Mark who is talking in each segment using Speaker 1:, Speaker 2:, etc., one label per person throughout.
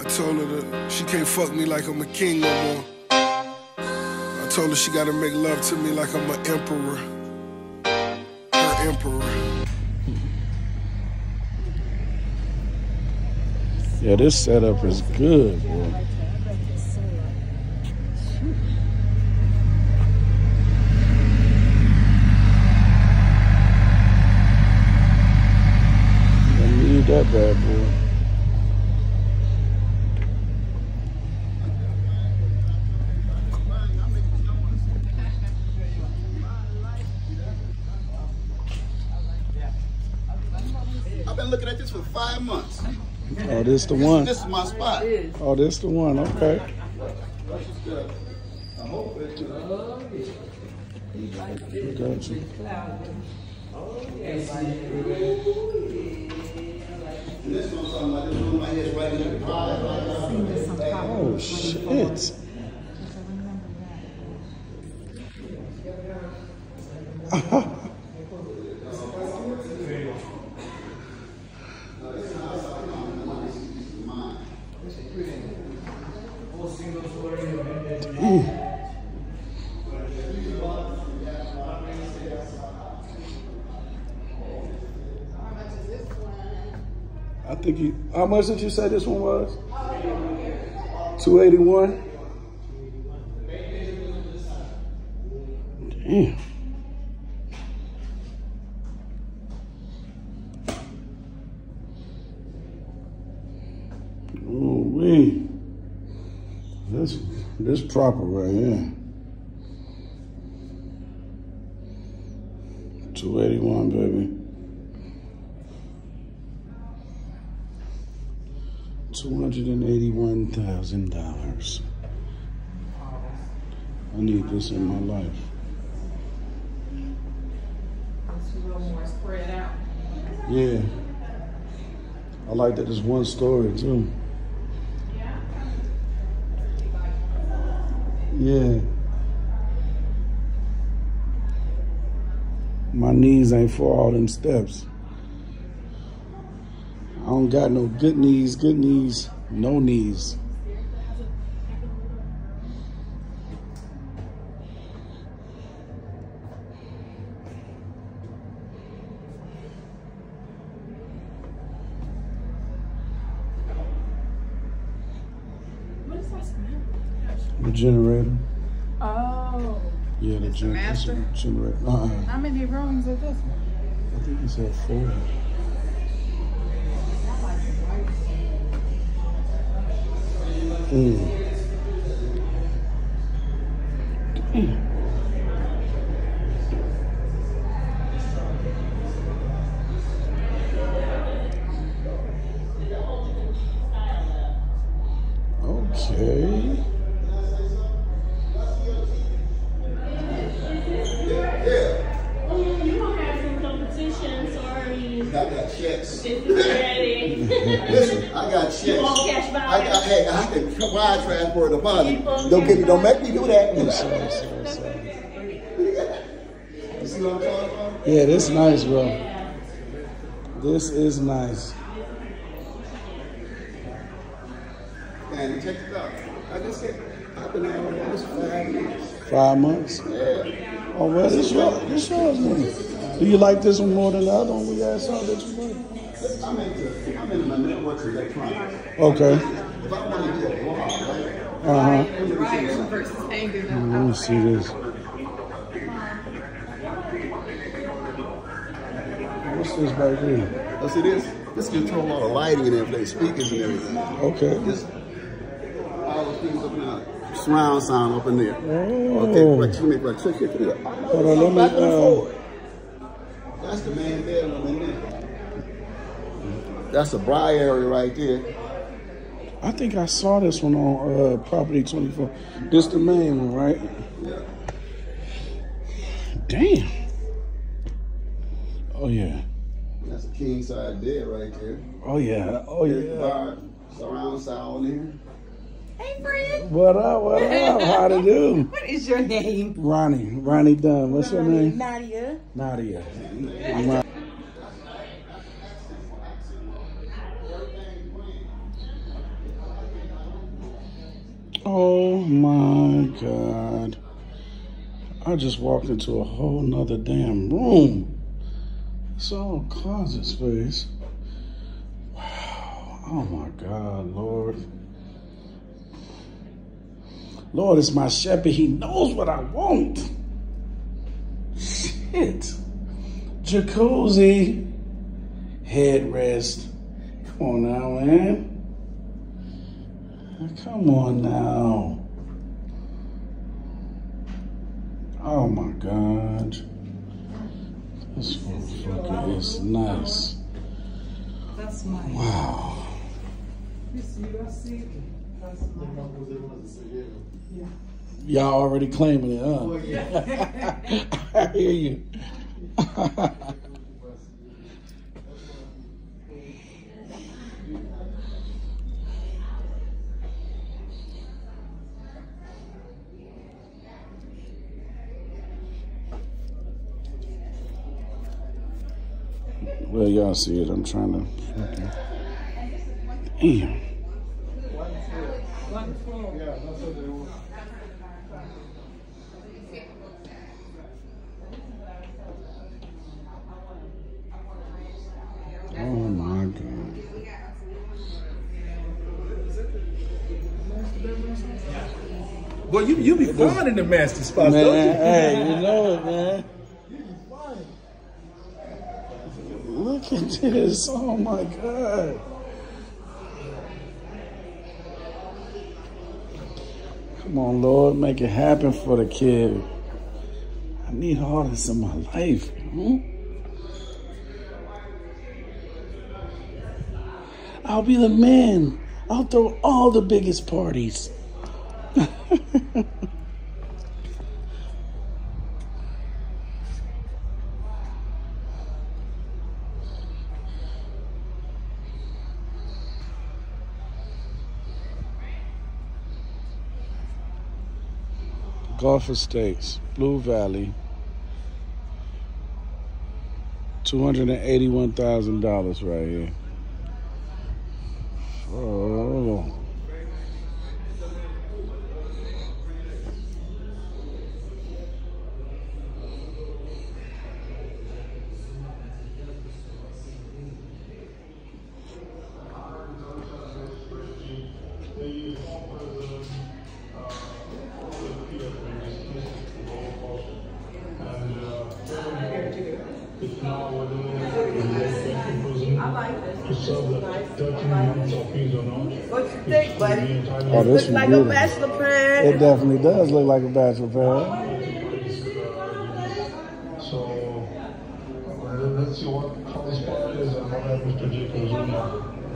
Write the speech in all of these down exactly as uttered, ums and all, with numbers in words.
Speaker 1: I told her that she can't fuck me like I'm a king no more. I told her she gotta make love to me like I'm an emperor. Her emperor.
Speaker 2: Yeah, this setup is good, boy. I need that bad boy.
Speaker 3: I've been looking at this for five months.
Speaker 2: Oh, this the one.
Speaker 3: This is my spot.
Speaker 2: Oh, this the one. Okay.
Speaker 3: I hope it's
Speaker 2: Got you.
Speaker 3: This one's talking about this one right here is right in the pie.
Speaker 2: Oh shit. Damn. I think you, how much did you say this one was? two eighty-one? Damn. Oh, wait. This, this proper right here. two eighty-one, baby. two hundred eighty-one thousand dollars. I need this in my life.
Speaker 4: It's a little more spread out.
Speaker 2: Yeah. I like that it's one story too.
Speaker 4: Yeah.
Speaker 2: Yeah. My knees ain't for all them steps. I don't got no good knees, good knees, no knees.
Speaker 4: What is that smell?
Speaker 2: The generator.
Speaker 4: Oh.
Speaker 2: Yeah, the gen
Speaker 4: master?
Speaker 2: generator. Uh-uh.
Speaker 4: How many rooms is this one?
Speaker 2: I think he said four. Mm. Mm. Okay.
Speaker 5: You don't have some competition, sorry.
Speaker 3: I got checks.
Speaker 5: This is ready.
Speaker 3: Listen, I got checks.
Speaker 5: You won't cash by.
Speaker 3: I got, hey, I can wire transfer the money. Don't get me, don't make me do that.
Speaker 2: Sorry, sorry, sorry.
Speaker 3: You see what I'm talking about?
Speaker 2: Yeah, this nice, bro. This is nice.
Speaker 3: And check it out. I just said, I've been out on this five months.
Speaker 2: Five months.
Speaker 3: Yeah.
Speaker 2: Oh well, this yours. This yours, man. Do you like this one more than the other one we had saw that you like?
Speaker 3: I'm into, I'm into my networks and electronics.
Speaker 2: Okay.
Speaker 3: If I want to do a blog, right?
Speaker 2: Uh huh.
Speaker 4: Wires versus hanging
Speaker 2: Let
Speaker 4: out.
Speaker 2: me see this. What's this right here?
Speaker 3: Oh, see this? This control all the lighting and everything, speakers and everything.
Speaker 2: Okay.
Speaker 3: This, all the things up in there. Surround sound up in there.
Speaker 2: Oh.
Speaker 3: Okay, right, let me right, check it out.
Speaker 2: Hold on, let me. Uh,
Speaker 3: That's the main bedroom in there. That's the bra area right there.
Speaker 2: I think I saw this one on uh, Property twenty-four. This the main one, right?
Speaker 3: Yeah.
Speaker 2: Damn. Oh yeah.
Speaker 3: That's a king side bed right there.
Speaker 2: Oh yeah. Oh yeah.
Speaker 3: Bar, surround sound in here.
Speaker 4: Hey, friend.
Speaker 2: What up? What up? How to do?
Speaker 4: What is your name?
Speaker 2: Ronnie. Ronnie Dunn. What's her name?
Speaker 4: Nadia.
Speaker 2: Nadia. Oh my God. I just walked into a whole nother damn room. It's all closet space. Wow. Oh my God, Lord. Lord is my shepherd. He knows what I want. Shit. Jacuzzi. Headrest. Come on now, man. Come on now. Oh my God. This motherfucker is nice.
Speaker 4: That's mine.
Speaker 2: Wow. Y'all already claiming it, huh? Oh, yeah. I hear you. Well, y'all see it. I'm trying to. Damn. Oh my God.
Speaker 6: Well, you you be fine in the master spots,
Speaker 2: Man,
Speaker 6: don't you?
Speaker 2: hey, you know it, man. Look at this. Oh my God. Come on, Lord, make it happen for the kid. I need all this in my life. You know? I'll be the man. I'll throw all the biggest parties. Gulf Estates, Blue Valley, two hundred eighty-one thousand dollars right here. Oh.
Speaker 4: What you think, buddy?
Speaker 2: Oh, this
Speaker 4: Looks
Speaker 2: is
Speaker 4: like
Speaker 2: beautiful.
Speaker 4: a bachelor pad.
Speaker 2: It definitely does look like a bachelor pad.
Speaker 7: So let's see what how this part is and what happens to Jacob Zuma.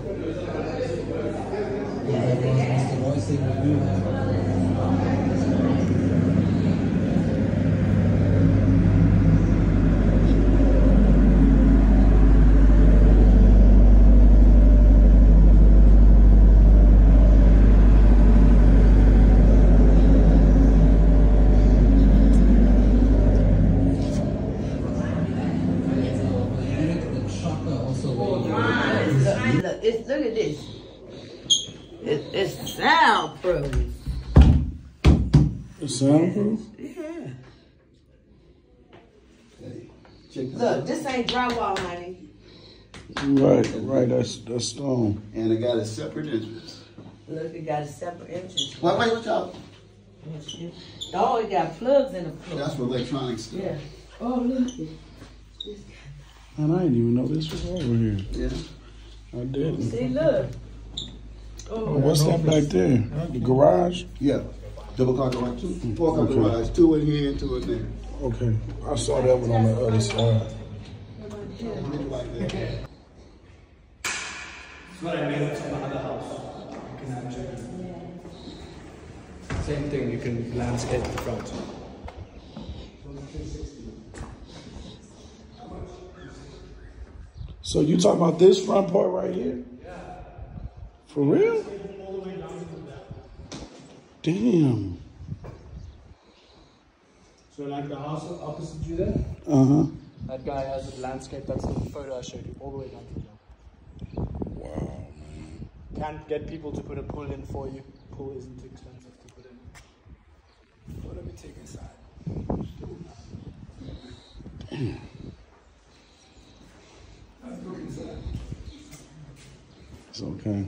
Speaker 4: Look, it's, look at this. It, it's soundproof.
Speaker 2: It's soundproof?
Speaker 4: Yeah.
Speaker 3: Check this
Speaker 4: Look,
Speaker 3: out.
Speaker 4: this ain't drywall, honey.
Speaker 2: Right, right. That's that's stone.
Speaker 3: And it got a separate entrance.
Speaker 4: Look, it got a separate entrance.
Speaker 3: Wait, wait, watch out.
Speaker 4: Oh, it got plugs in the floor.
Speaker 3: That's for electronic stuff.
Speaker 4: Yeah. Oh, look.
Speaker 2: And I didn't even know this was over here.
Speaker 3: Yeah.
Speaker 2: I didn't.
Speaker 4: See, look.
Speaker 2: Oh, what's that back there? The garage?
Speaker 3: Yeah. Double car garage, two, four car
Speaker 2: Okay.
Speaker 3: garage, two in here and two in there.
Speaker 2: Okay. I saw that one on the other side.
Speaker 3: Like that.
Speaker 6: It's what I made from the other house. You can actually. Same thing, you can landscape the front.
Speaker 2: So you talking about this front part right here? Yeah. For real? Damn.
Speaker 6: So like the house opposite you there,
Speaker 2: Uh-huh.
Speaker 6: that guy has a landscape, that's the photo I showed you, all the way down to the ground.
Speaker 2: Wow, man.
Speaker 6: Can't get people to put a pool in for you. Pool isn't too expensive to
Speaker 1: take inside.
Speaker 2: Damn.
Speaker 1: Let's go inside.
Speaker 2: It's okay.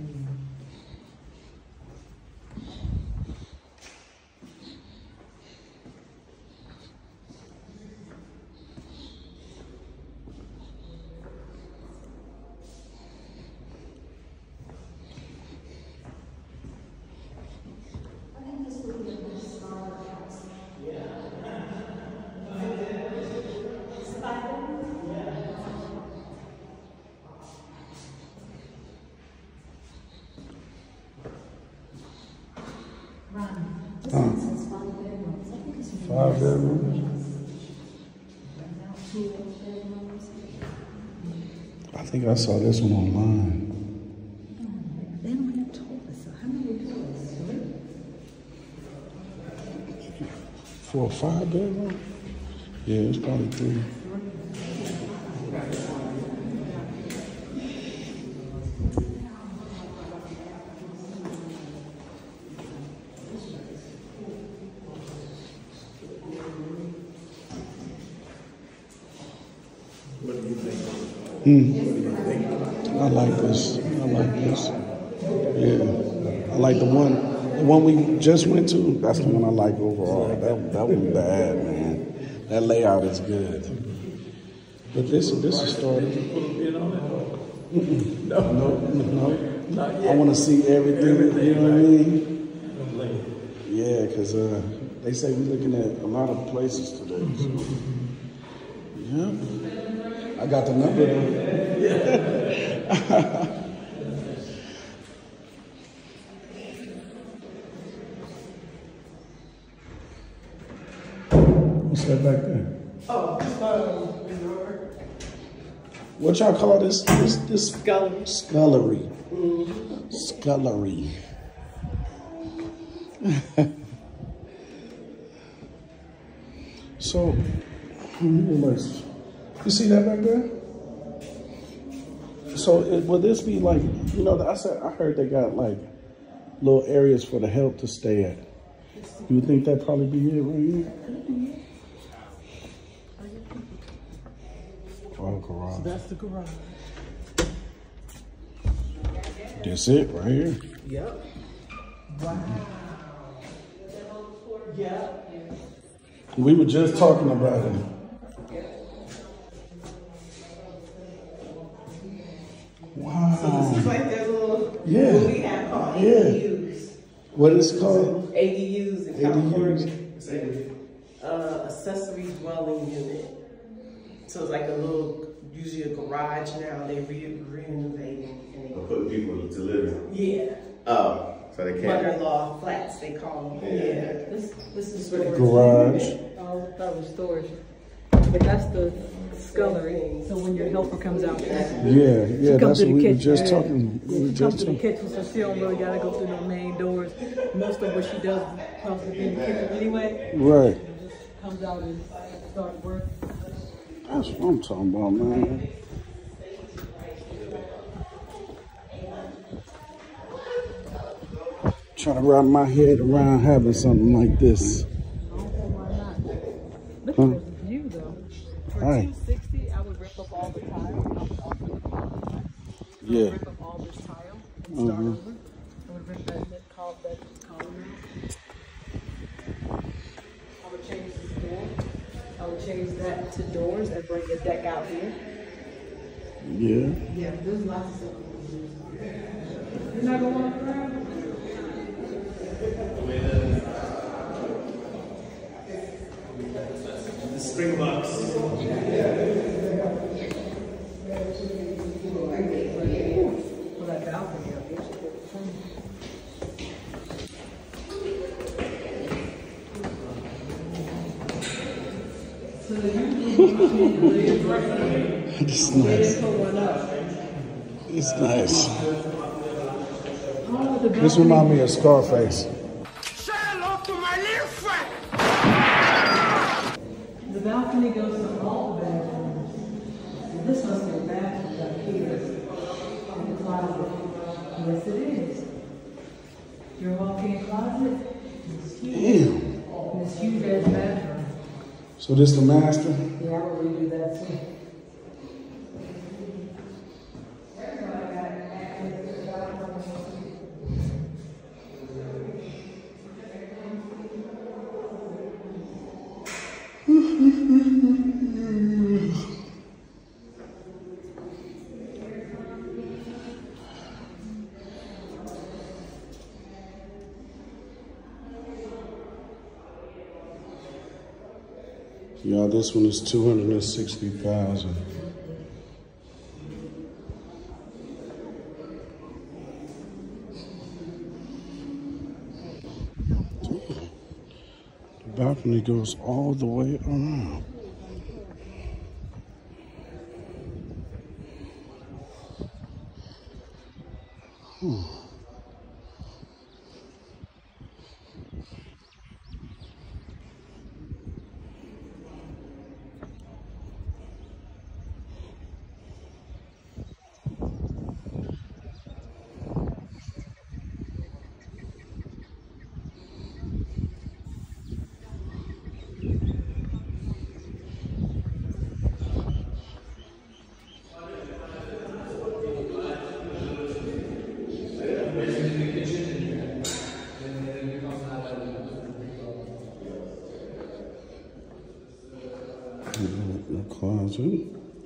Speaker 2: Huh. Five bedrooms. I think I saw this one online.
Speaker 8: They don't have toilets. So how many toilets?
Speaker 2: For a five bedroom? Yeah, it's probably three.
Speaker 6: What do you think?
Speaker 2: Hmm.
Speaker 6: What do you think?
Speaker 2: I like this. I like this. Yeah. I like the one the one we just went to. That's the one I like overall. That that one bad, man. That layout is good. But this this is starting. Mm-mm. No, no, no.
Speaker 6: Not
Speaker 2: I
Speaker 6: yet.
Speaker 2: want to see everything.
Speaker 6: Everything,
Speaker 2: You know what I
Speaker 6: right.
Speaker 2: mean? Yeah, because uh, they say we're looking at a lot of places today. So. Yeah. I got the number. What's that back there?
Speaker 4: Oh, um, resort.
Speaker 2: What y'all call this? This this
Speaker 4: Scullery.
Speaker 2: scullery. Scullery. So, let's- you see that back there? So, it, will this be like, you know, I said I heard they got like little areas for the help to stay at. You think that probably be it right here? Oh, garage.
Speaker 4: That's the garage.
Speaker 2: That's it right here.
Speaker 4: Yep. Wow. Yep.
Speaker 2: We were just talking about it. Wow.
Speaker 4: So this is like that little,
Speaker 2: Yeah.
Speaker 4: what we have called
Speaker 2: Yeah.
Speaker 4: A D Us.
Speaker 2: What is it called?
Speaker 4: A D Us in California.
Speaker 2: A D Us.
Speaker 4: Uh, accessory dwelling unit. So it's like a little, usually a garage now, they re renovating. And
Speaker 3: Or put people to live in.
Speaker 4: they, yeah,
Speaker 3: Oh, so they can't.
Speaker 4: mother-in-law flats, they call them.
Speaker 3: Yeah.
Speaker 4: Yeah.
Speaker 8: This, this is storage.
Speaker 2: Garage.
Speaker 8: Oh, that was storage. But that's the scullery. So when your helper comes out,
Speaker 2: Yeah, yeah,
Speaker 8: comes
Speaker 2: that's
Speaker 8: to
Speaker 2: what
Speaker 8: the
Speaker 2: we were
Speaker 8: kitchen.
Speaker 2: just talking. We were
Speaker 8: she comes
Speaker 2: just
Speaker 8: to the
Speaker 2: talking.
Speaker 8: kitchen, so she don't really gotta go through no main doors. Most of what she does comes to be in the kitchen anyway.
Speaker 2: Right.
Speaker 8: Just comes out and start work.
Speaker 2: That's what I'm talking about, man. Trying to wrap my head around having something like this.
Speaker 8: Why not? Look
Speaker 2: Huh?
Speaker 8: at the view though. For
Speaker 2: Right.
Speaker 8: two sixty, I would rip up all the tile. I would offer the quality.
Speaker 2: Yeah.
Speaker 8: Rip up all this tile and start
Speaker 2: Uh-huh.
Speaker 8: over. I would rip that net col that column out. I would change this door. I would change that to doors and bring the deck out here.
Speaker 2: Yeah.
Speaker 8: Yeah, there's lots of stuff. You're not gonna walk around?
Speaker 6: The spring box.
Speaker 8: Well, that balcony up here.
Speaker 2: It's nice. It's nice. This reminds me of Scarface.
Speaker 1: Say hello to my little friend.
Speaker 8: The balcony goes to all the bedrooms. And this must be a bathroom up here in the closet. Yes, it is. Your walk-in closet is huge.
Speaker 2: Damn.
Speaker 8: And it's huge ass bathroom.
Speaker 2: So this the master?
Speaker 8: Yeah, I would redo that too.
Speaker 2: Y'all, this one is two hundred sixty thousand. The balcony goes all the way around. Hmm. The closet.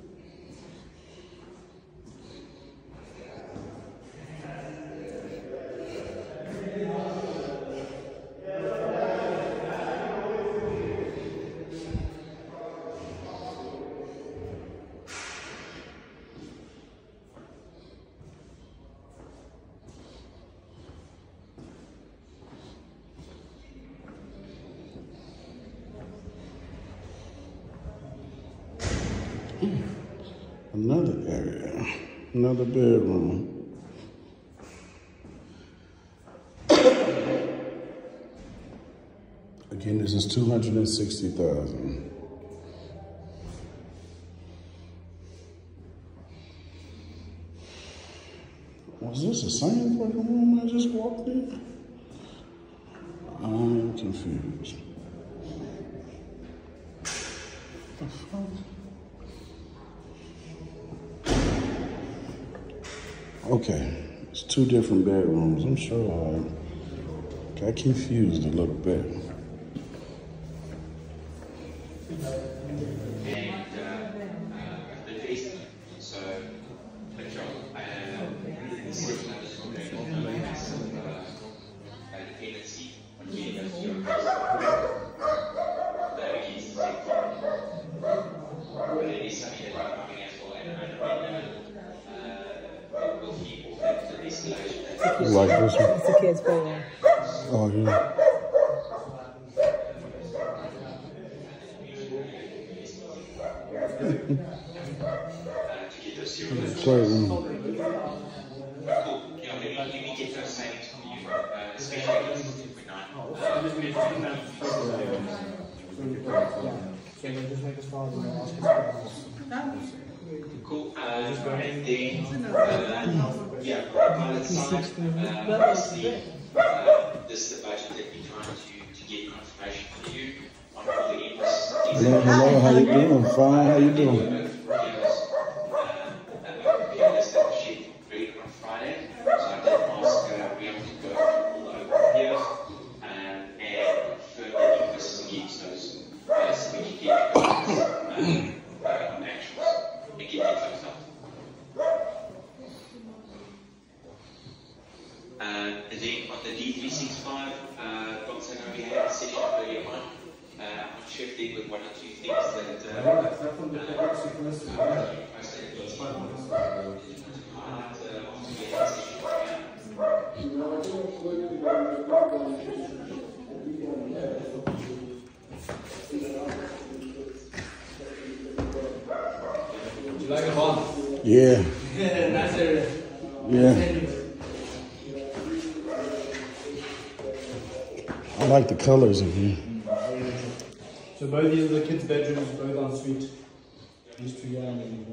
Speaker 2: Another area, another bedroom. Again, this is two hundred sixty thousand. Was this the same fucking room I just walked in? I'm confused. What the fuck? Okay, it's two different bedrooms. I'm sure I got confused a little bit. You like this one?
Speaker 8: It's a kid's playroom.
Speaker 2: Oh, yeah. Playroom.
Speaker 9: Cool. Uh, and then, uh, yeah, pilot side, uh, obviously, uh, this is the budget that we're trying to, to get confirmation for you on all the inputs.
Speaker 2: Hello, hello, how you doing? Fine, how you doing?
Speaker 9: With one or two things that uh, you like it all?
Speaker 2: Yeah.
Speaker 9: Nice area.
Speaker 2: Yeah. I like the colors in here.
Speaker 10: So both these are the kids' bedrooms, both en suite. These two young and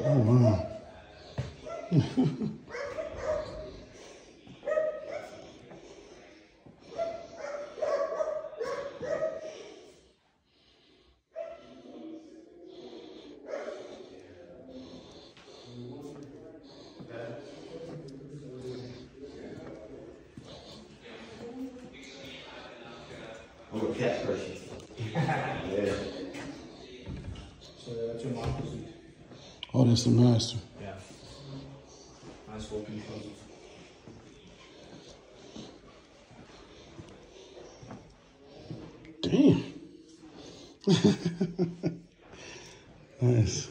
Speaker 2: Oh, wow.
Speaker 3: I'm a cat person. Yeah.
Speaker 10: So that's your master suite.
Speaker 2: Oh, that's the master.
Speaker 10: Yeah. Nice walk-in closet.
Speaker 2: Damn. Nice.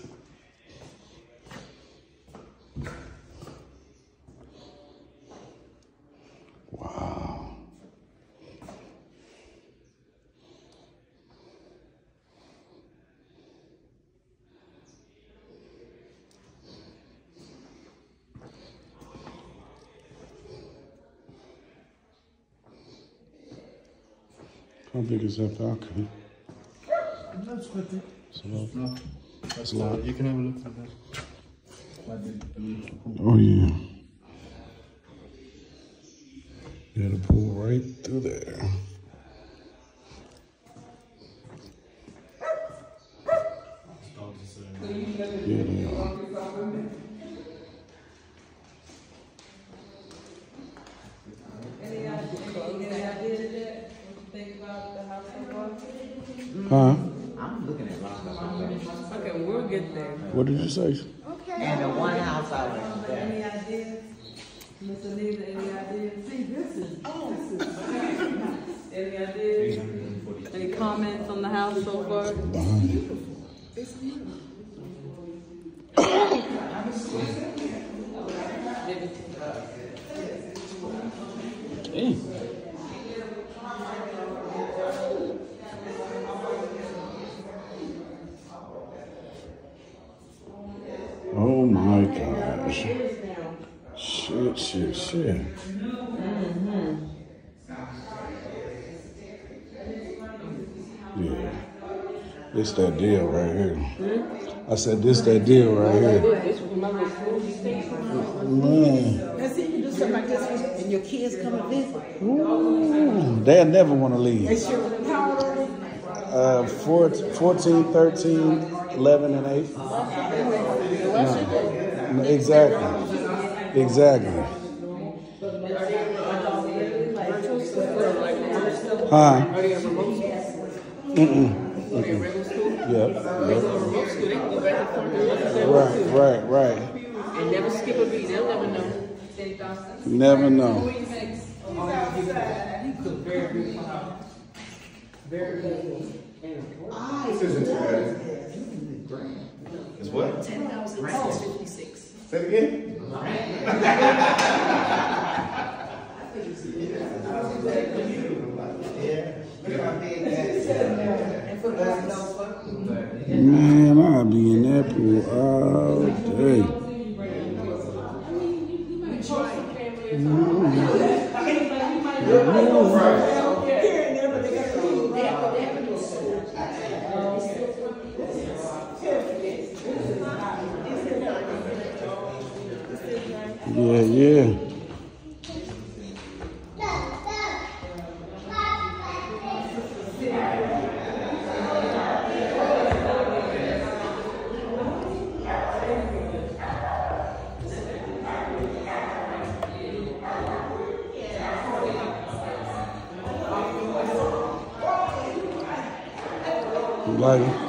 Speaker 2: Wow. How big is that balcony?
Speaker 10: That's quite big.
Speaker 2: So that,
Speaker 10: No.
Speaker 2: that's a lot.
Speaker 10: You can have a look at that. Quite big.
Speaker 2: Oh, yeah. You got a pool right through there. Yeah, they are.
Speaker 8: Any ideas yet? What you think about the house so far?
Speaker 2: Huh?
Speaker 11: I'm looking at lots of stuff.
Speaker 8: Okay, we'll get there.
Speaker 2: What did you say?
Speaker 8: Okay.
Speaker 11: And the one house I went to.
Speaker 8: Any ideas? Miss Anita, any ideas? See, this is, oh, this is Any ideas? Any comments on the house so far?
Speaker 2: Behind it.
Speaker 8: It's beautiful.
Speaker 2: Damn. Oh my gosh. Shit, shit, shit.
Speaker 8: Mm-hmm.
Speaker 2: Yeah. This that deal right here. Hmm? I said this that deal right here. Man.
Speaker 8: Now see, you can do something like this and your kids come and visit.
Speaker 2: Ooh, they'll never want to leave.
Speaker 8: They sure, how old are they?
Speaker 2: Uh, fourteen, thirteen, eleven, and eight. No. Exactly. Exactly. Huh? Mm-mm. Mm-mm. Yep. Yep. Right, right, right.
Speaker 4: And never skip a beat. They'll never know.
Speaker 2: Never know.
Speaker 4: Very good.
Speaker 3: This isn't too bad. It's what?
Speaker 4: ten thousand six hundred fifty-six.
Speaker 3: Say it again.
Speaker 2: Man, I'll be in that pool all day. Yeah, yeah. Like it?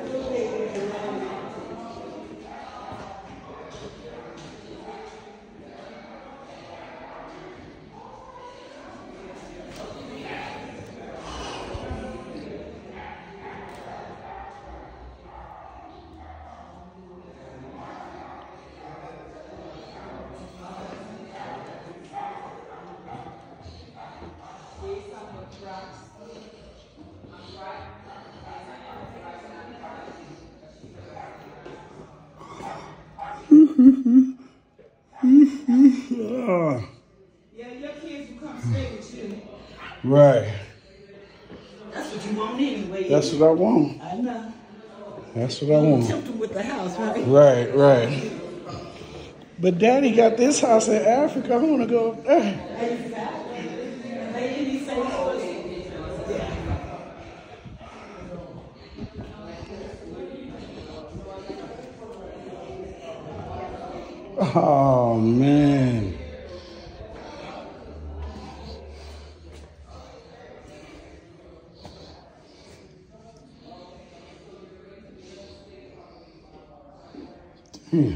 Speaker 4: Yeah, your kids will come stay with you.
Speaker 2: Right.
Speaker 4: That's what you want anyway.
Speaker 2: That's what I want.
Speaker 4: I know.
Speaker 2: That's what I want.
Speaker 8: Tempt him with the house, right?
Speaker 2: Right, right. But Daddy got this house in Africa. I want to go up there. Oh, man. Hmm.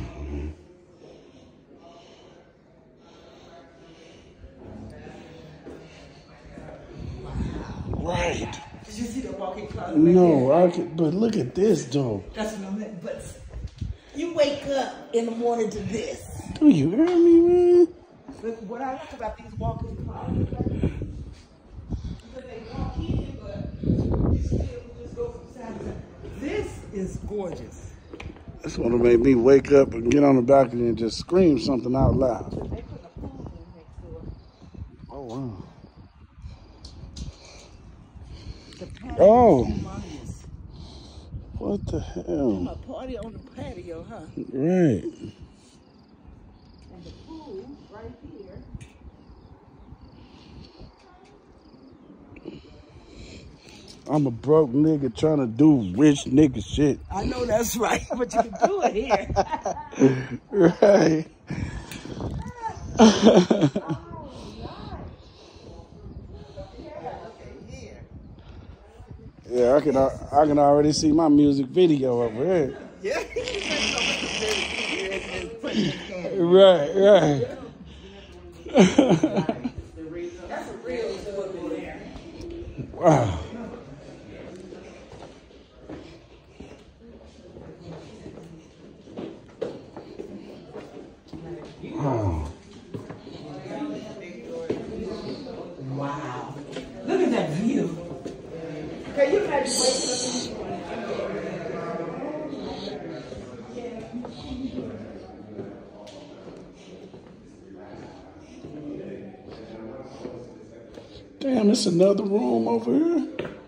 Speaker 2: Right.
Speaker 8: Did you see the walk-in closet?
Speaker 2: No, I can, but look at this, though.
Speaker 8: That's what I meant. But you wake up in the morning to this.
Speaker 2: Do you hear me, man?
Speaker 8: But what I like about these walk-in closets, because they walk in, but you still just go from side to side. This is gorgeous.
Speaker 2: That's what made me wake up and get on the balcony and just scream something out loud.
Speaker 8: They put a pool in next door.
Speaker 2: Oh, wow.
Speaker 8: The patio
Speaker 2: Oh.
Speaker 8: is humongous.
Speaker 2: What the hell?
Speaker 8: A party on the patio, huh?
Speaker 2: Right.
Speaker 8: And the pool right here.
Speaker 2: I'm a broke nigga trying to do rich nigga shit.
Speaker 8: I know that's right, but you can do it here.
Speaker 2: Right. Yeah, I can I can already see my music video over here.
Speaker 8: Yeah.
Speaker 2: Right, right.
Speaker 8: That's a real football there.
Speaker 2: Wow. Wow.
Speaker 8: Wow. Look at that view. Can you imagine waking up?
Speaker 2: Damn, it's another room over here.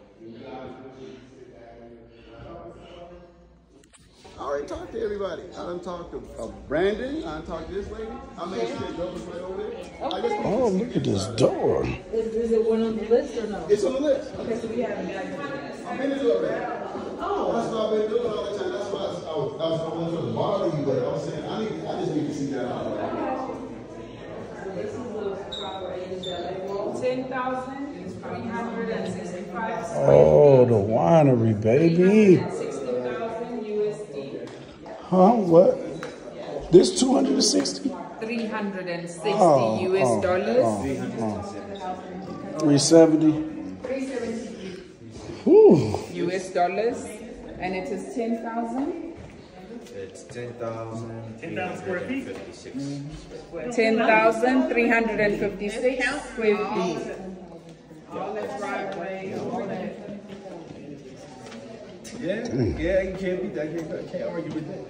Speaker 3: I already talked to everybody. I done talked to uh, Brandon. I done talked to this lady. I made sure it goes right over there. I just
Speaker 2: Oh, look at this door.
Speaker 8: Is, is it one on the list or no?
Speaker 3: It's on the list.
Speaker 8: Okay, so we haven't gotten it.
Speaker 3: I've been to it already. Oh. That's what I've been doing all the time. That's why I was, I was, I was going to bother you, but I was saying, I, need, I just need to see that out.
Speaker 12: ten thousand three hundred sixty-five.
Speaker 2: Oh, the winery, baby.
Speaker 12: sixteen thousand U S D.
Speaker 2: Huh? What? This two hundred sixty?
Speaker 12: three hundred sixty
Speaker 2: Oh,
Speaker 12: U S
Speaker 2: oh,
Speaker 12: dollars.
Speaker 2: oh, oh. three seventy?
Speaker 12: three seventy
Speaker 2: Whew.
Speaker 12: U S dollars. And it is ten thousand.
Speaker 13: It's ten thousand ten thousand square feet. fifty-six.
Speaker 12: ten thousand three hundred fifty-six square feet. All that driveway, all that.
Speaker 6: Yeah, yeah, you can't beat that. Can't, can't argue with that.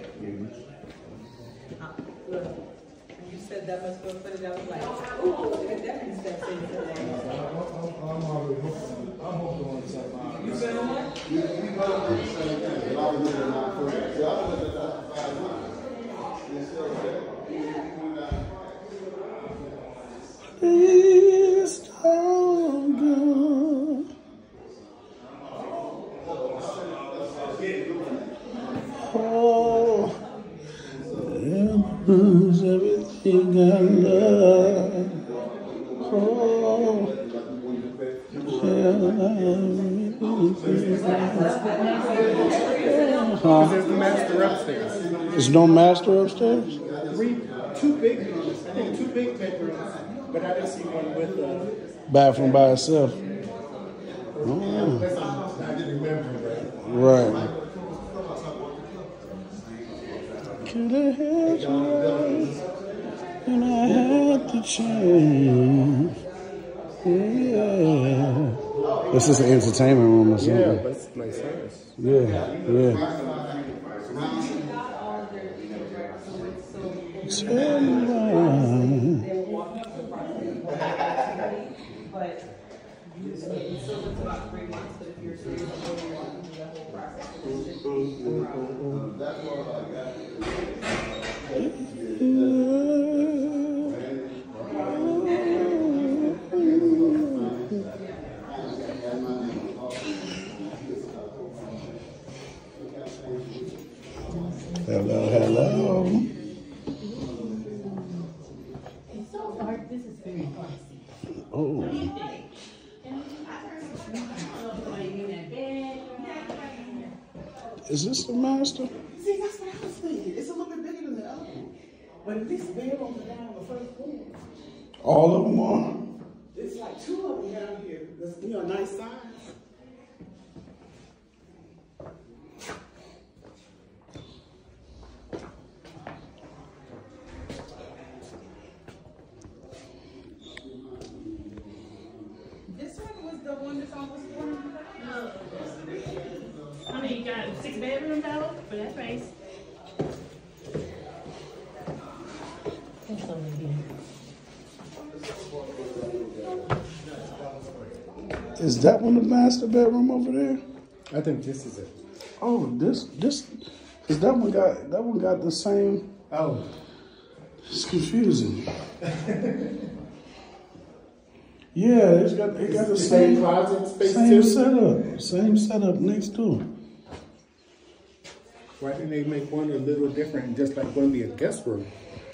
Speaker 8: Look, you said that much square footage, I was like, ooh, look at that instead of saying that. You been on that?
Speaker 2: It's all good. Oh, it was everything I love. Oh,
Speaker 6: Huh? There's the master upstairs.
Speaker 2: There's no master upstairs?
Speaker 6: Three, two big rooms. I think two big bedrooms, but I didn't see one with a
Speaker 2: Bathroom by itself. Oh. Right. Could I have you and I had to change? Yeah. This is an entertainment room or something.
Speaker 6: yeah, but it's like service.
Speaker 2: Yeah, yeah. Tell me why.
Speaker 8: But you still it's about three months, but if you're serious about the whole process.
Speaker 3: That's what I got.
Speaker 2: Hello, hello.
Speaker 5: It's so dark. This is very classy.
Speaker 2: Oh. Is this the master?
Speaker 6: See, that's what I was thinking. It's a little bit bigger than the other one. But at least bedrooms are down on the first floor.
Speaker 2: All of them are?
Speaker 6: It's like two of them down here. That's, you know, a nice size.
Speaker 8: This one was the one that's almost four hundred
Speaker 5: I mean, you got six bedrooms out for that price. That's only good.
Speaker 2: Is that one the master bedroom over there?
Speaker 6: I think this is it.
Speaker 2: Oh, this, this, cause that one got, that one got the same.
Speaker 6: Oh.
Speaker 2: It's confusing. Yeah, it's got, it got the same,
Speaker 6: same closet space
Speaker 2: same
Speaker 6: too?
Speaker 2: setup, same setup next to it.
Speaker 6: Why didn't they make one a little different, just like one be a guest room?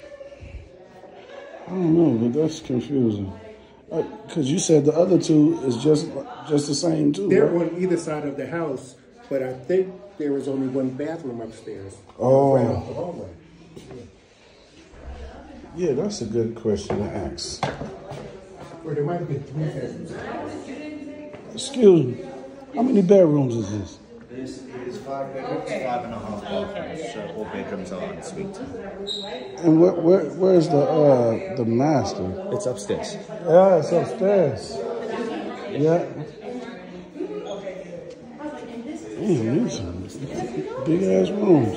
Speaker 2: I don't know, but that's confusing. Uh, Cause you said the other two is just, just the same too.
Speaker 6: They're
Speaker 2: right?
Speaker 6: on either side of the house, but I think there was only one bathroom upstairs.
Speaker 2: Oh.
Speaker 6: Right off the hallway.
Speaker 2: Yeah, that's a good question to ask.
Speaker 6: Or there might have been three bedrooms.
Speaker 2: Excuse me, how many bedrooms is this?
Speaker 13: This is five bedrooms, five and a half bathrooms, so all bedrooms are en suite.
Speaker 2: And where, where, where's the uh, the master?
Speaker 13: It's upstairs.
Speaker 2: Yeah, it's upstairs. Yeah. Damn, these are big ass rooms.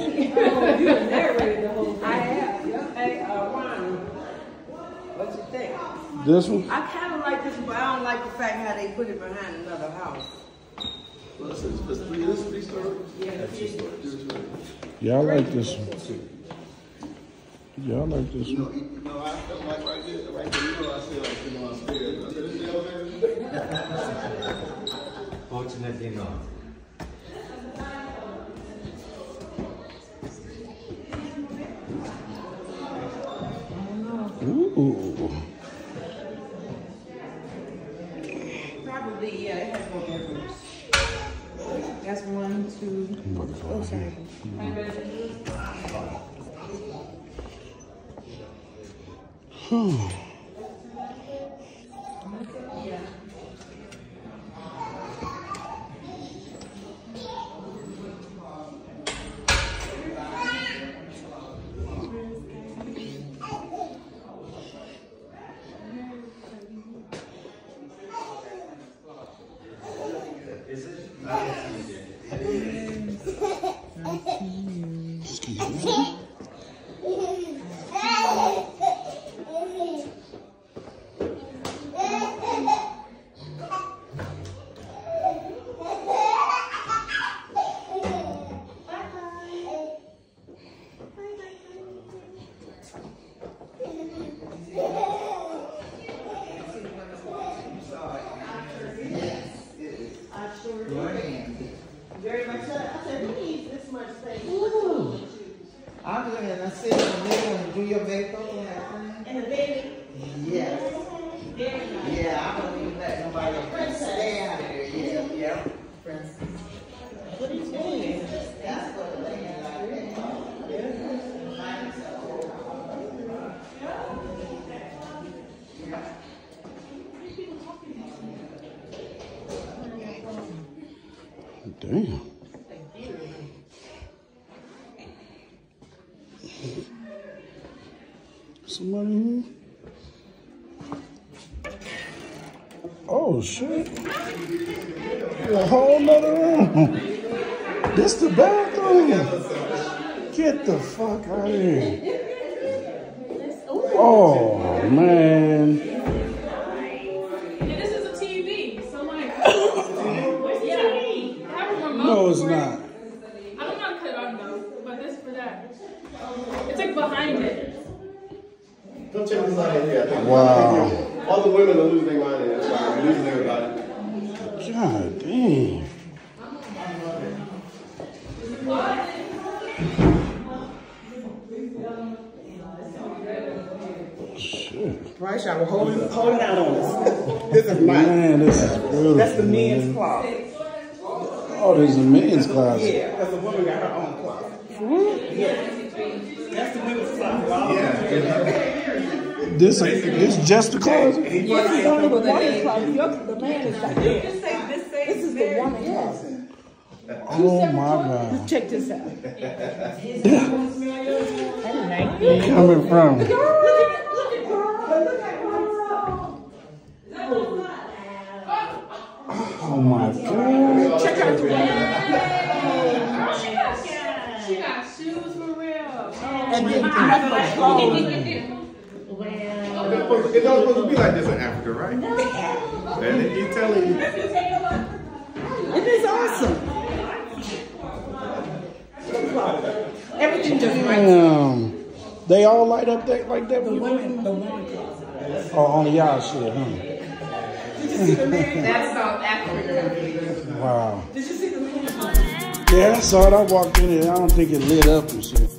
Speaker 8: I have. Hey, uh, Ron, what you think?
Speaker 2: This one?
Speaker 8: I kind of like this, but I don't like the fact how they put it behind another house.
Speaker 3: Well, this is this three, this three story?
Speaker 8: Yeah,
Speaker 2: Yeah, I like this one. Yeah, I like this
Speaker 3: You know,
Speaker 2: one.
Speaker 3: you know, I felt like right there, right there, you know, I said like sitting on stairs. I said, this is the elevator?
Speaker 13: Fortunately not.
Speaker 2: Ooh.
Speaker 8: probably, yeah, it has more bedrooms. That's one, two, oh, sorry.
Speaker 2: Hmm.
Speaker 8: Very much so. I said, who needs this much space?
Speaker 11: I'm going to sit in the middle and do your makeup and have fun.
Speaker 8: And the baby?
Speaker 11: Yes.
Speaker 8: Very nice.
Speaker 11: Yeah, I don't even let nobody else stay out of there. Yeah, yeah. Princess.
Speaker 8: What are you doing?
Speaker 11: That's what the lady like
Speaker 2: Damn. Somebody here? Oh shit. A whole nother room. This the bathroom. Get the fuck out of here. Oh man.
Speaker 5: And this is a T V, so like, where's the T V? Have a remote.
Speaker 2: No, it's not.
Speaker 5: I don't know, cause
Speaker 8: Stick behind it.
Speaker 3: Come check this out here. I think
Speaker 2: Wow.
Speaker 3: all the women are losing their mind in that spot. They're losing everybody.
Speaker 2: God damn. Shit.
Speaker 6: Right, y'all. We're holding, holding out on us. This is mine.
Speaker 2: Man, this is beautiful.
Speaker 6: That's the men's
Speaker 2: man.
Speaker 6: closet.
Speaker 2: Oh, there's a men's closet.
Speaker 6: Yeah, because the woman got her own closet. Yeah. That's the women's closet. Yeah.
Speaker 2: This, this just the closet?
Speaker 6: Yeah, it's only the woman's closet. Your, the man is like this. This is the woman's closet.
Speaker 2: Oh my God.
Speaker 6: Check this out.
Speaker 2: Where you coming from? Oh my God.
Speaker 6: Check out the woman.
Speaker 8: She got shoes for real.
Speaker 6: And then nothing but clothes.
Speaker 3: It's not supposed to be like this in Africa, right? No. And they keep telling you.
Speaker 6: It is awesome. Everything just right.
Speaker 2: Damn. They all light up that, like that?
Speaker 6: The women, the women closet.
Speaker 2: Oh, on y'all shit, huh?
Speaker 6: Did you see the man?
Speaker 4: That's South Africa.
Speaker 2: Wow.
Speaker 6: Did you see the man?
Speaker 2: Yeah, I saw it. I walked in it. I don't think it lit up and shit.